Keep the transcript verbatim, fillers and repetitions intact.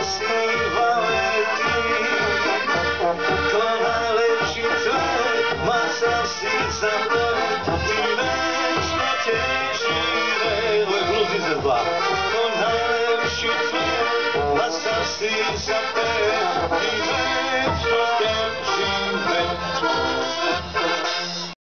Ko najlepši cvet, ma sasvim za te i